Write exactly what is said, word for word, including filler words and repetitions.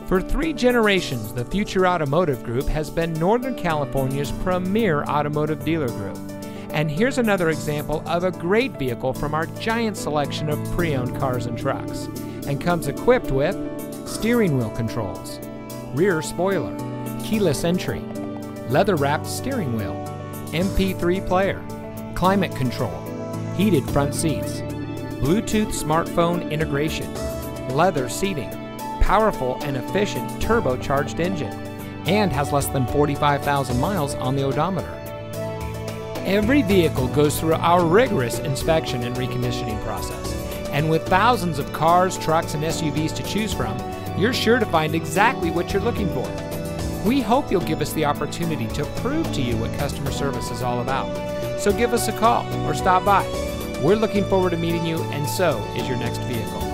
For three generations, the Future Automotive Group has been Northern California's premier automotive dealer group. And here's another example of a great vehicle from our giant selection of pre-owned cars and trucks, and comes equipped with steering wheel controls, rear spoiler, keyless entry, leather-wrapped steering wheel, M P three player, climate control, heated front seats, Bluetooth smartphone integration, leather seating, powerful and efficient turbocharged engine, and has less than forty-five thousand miles on the odometer. Every vehicle goes through our rigorous inspection and reconditioning process, and with thousands of cars, trucks, and S U Vs to choose from, you're sure to find exactly what you're looking for. We hope you'll give us the opportunity to prove to you what customer service is all about. So give us a call or stop by. We're looking forward to meeting you, and so is your next vehicle.